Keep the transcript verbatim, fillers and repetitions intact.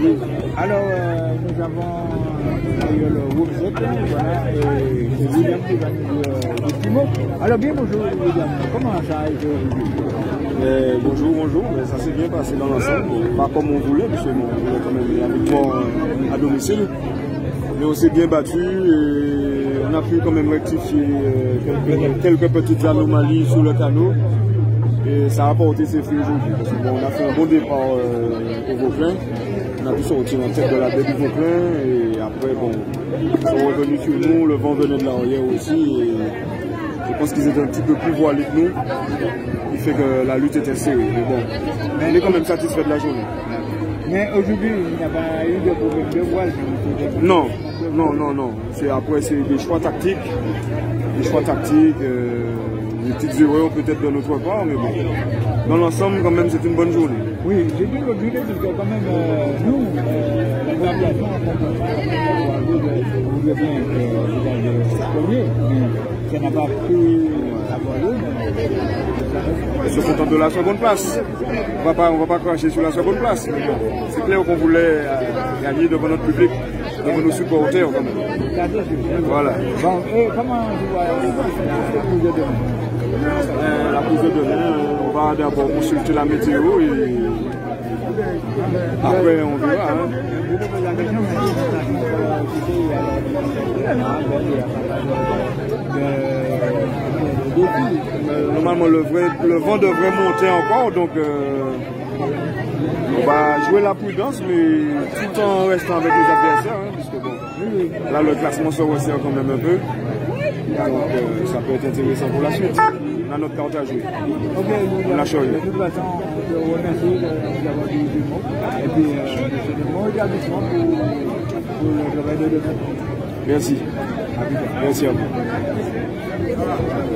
Oui. Alors, euh, nous avons euh, le groupe Z, voilà, et c'est William qui va nous dire euh, des petits mots. Alors, bien bonjour William, comment ça a été aujourd'hui? Mais bonjour, bonjour, mais ça s'est bien passé dans l'ensemble, pas comme on voulait, parce qu'on voulait quand même la victoire à domicile, mais on s'est bien battu et on a pu quand même rectifier quelques, quelques petites anomalies sur le canot et ça a apporté ses fruits aujourd'hui. Parce que bon, on a fait un bon départ euh, au Vauclin, on a pu sortir en tête de la baie du Vauclin et après bon, ils sont revenus sur nous, le vent venait de l'arrière aussi et je pense qu'ils étaient un petit peu plus voilés que nous. Il fait que la lutte était serrée. Mais bon, on est quand même satisfait de la journée. Mais aujourd'hui, il n'y a pas eu de problème de voile. Non, non, non, non. C'est après, c'est des choix tactiques. Des choix tactiques, euh, des petites erreurs peut-être de notre part, mais bon. Dans l'ensemble, quand même, c'est une bonne journée. Oui, j'ai dit l'autre journée, parce que quand même, euh, nous, euh, la variation, vous devez bien que vous avez le premier, mais ça n'a pas pu avoir lieu. On se contente de la seconde place. On ne va pas cracher sur la seconde place. C'est clair qu'on voulait euh, gagner devant notre public, devant nos supporters quand même. Voilà. Bon, et comment vous voyez la prise de demain? euh, La prise de demain, on va d'abord consulter la météo et après on verra. Hein. Euh, normalement, le, vrai, le vent devrait monter encore, donc euh, on va jouer la prudence, mais tout en restant avec les adversaires, hein, puisque bon, là le classement se resserre quand même un peu, donc euh, ça peut être intéressant pour la suite. On a notre carte à jouer. Ok, on lâche rien. De toute façon, je vous remercie d'avoir dit du mot, et puis euh, je souhaite un bon établissement pour, pour le travail de demain. Merci. Merci à vous.